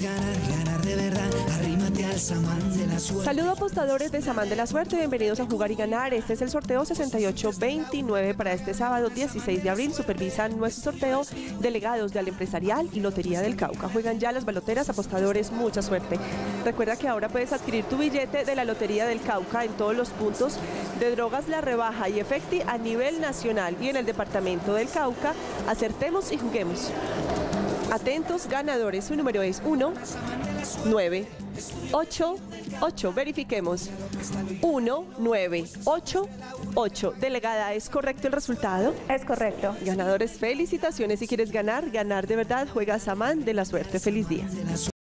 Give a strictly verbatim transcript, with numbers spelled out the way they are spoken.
ganar, ganar de verdad, arrímate al samán de la suerte. Saludos apostadores de Samán de la Suerte, bienvenidos a Jugar y Ganar. Este es el sorteo sesenta y ocho veintinueve para este sábado dieciséis de abril. Supervisan nuestro sorteo delegados de Al Empresarial y Lotería del Cauca. Juegan ya las baloteras, apostadores, mucha suerte. Recuerda que ahora puedes adquirir tu billete de la Lotería del Cauca en todos los puntos de Drogas La Rebaja y Efecti a nivel nacional y en el departamento del Cauca. Acertemos y juguemos. Atentos ganadores, su número es uno, nueve, ocho, ocho. Verifiquemos. uno, nueve, ocho, ocho. Delegada, ¿es correcto el resultado? Es correcto. Ganadores, felicitaciones. Si quieres ganar, ganar de verdad, juega Samán de la Suerte. Feliz día.